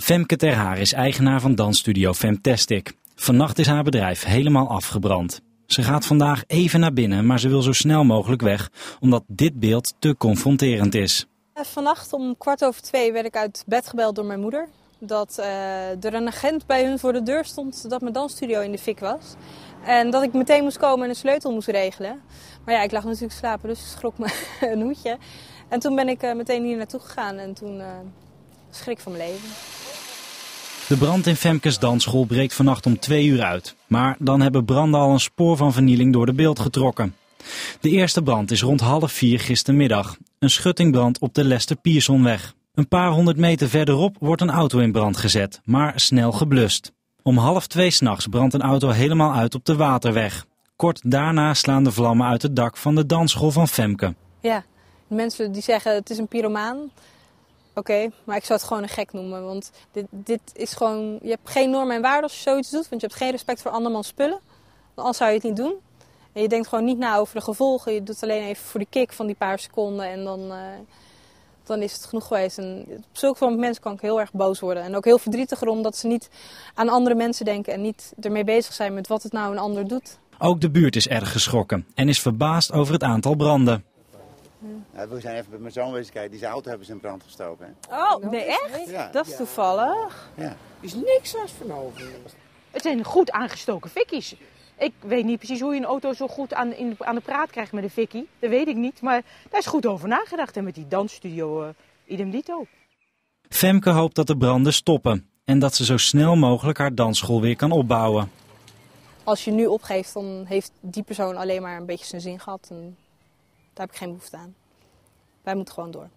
Femke Ter Haar is eigenaar van dansstudio Femtastic. Vannacht is haar bedrijf helemaal afgebrand. Ze gaat vandaag even naar binnen, maar ze wil zo snel mogelijk weg, omdat dit beeld te confronterend is. Vannacht om 2:15 werd ik uit bed gebeld door mijn moeder. Dat er een agent bij hun voor de deur stond dat mijn dansstudio in de fik was. En dat ik meteen moest komen en een sleutel moest regelen. Maar ja, ik lag natuurlijk slapen, dus ik schrok me een hoedje. En toen ben ik meteen hier naartoe gegaan en toen schrik van mijn leven. De brand in Femkes dansschool breekt vannacht om 2 uur uit. Maar dan hebben branden al een spoor van vernieling door de beeld getrokken. De eerste brand is rond 3:30 gistermiddag. Een schuttingbrand op de Lester Piersonweg. Een paar 100 meter verderop wordt een auto in brand gezet, maar snel geblust. Om 1:30 s'nachts brandt een auto helemaal uit op de Waterweg. Kort daarna slaan de vlammen uit het dak van de dansschool van Femke. Ja, mensen die zeggen het is een pyromaan. Oké, maar ik zou het gewoon een gek noemen. Want dit is gewoon, je hebt geen normen en waarden als je zoiets doet. Want je hebt geen respect voor andermans spullen. Want anders zou je het niet doen. En je denkt gewoon niet na over de gevolgen. Je doet het alleen even voor de kick van die paar seconden. En dan is het genoeg geweest. En op zulke soort mensen kan ik heel erg boos worden. En ook heel verdrietig omdat ze niet aan andere mensen denken. En niet ermee bezig zijn met wat het nou een ander doet. Ook de buurt is erg geschrokken en is verbaasd over het aantal branden. Ja, we zijn even met mijn zoon wezen kijken. Die zijn auto hebben ze in brand gestoken. Hè? Oh, nee echt? Ja. Dat is toevallig. Ja. Er is niks als van over. Het zijn goed aangestoken fikkies. Ik weet niet precies hoe je een auto zo goed aan de praat krijgt met een fikkie. Dat weet ik niet, maar daar is goed over nagedacht. En met die dansstudio idem dito. Femke hoopt dat de branden stoppen en dat ze zo snel mogelijk haar dansschool weer kan opbouwen. Als je nu opgeeft, dan heeft die persoon alleen maar een beetje zijn zin gehad. En daar heb ik geen behoefte aan. Wij moeten gewoon door.